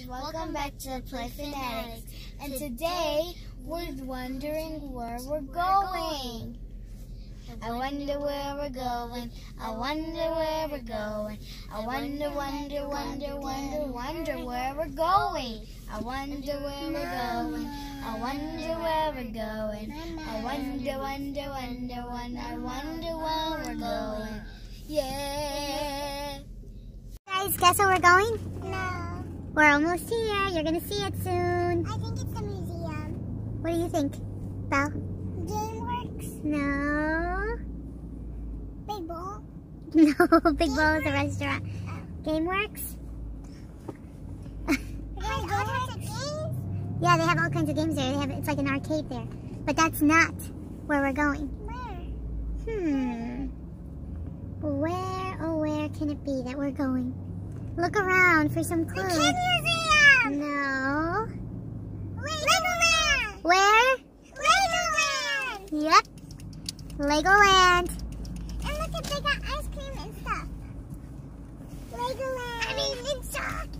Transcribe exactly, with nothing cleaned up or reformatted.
welcome back to Play Fanatics. And today we're wondering where we're going. I wonder where we're going. I wonder where we're going. I wonder, wonder, wonder, wonder, wonder where we're going. I wonder where we're going. I wonder where we're going. I wonder, wonder, wonder, wonder, I wonder where we're going. Yeah. Guys, guess where we're going? No. We're almost here. You're gonna see it soon. I think it's a museum. What do you think, Belle? GameWorks. No. Big Ball. No, Big Ball is a restaurant. GameWorks? All kinds of games? Yeah, they have all kinds of games there. They have it's like an arcade there. But that's not where we're going. Where? Hmm. Where, oh where can it be that we're going? Look around for some clues. The Kid Museum! No. Legoland! Where? Legoland! Yep. Legoland. And look at, they got ice cream and stuff. Legoland. I mean, it's chocolate.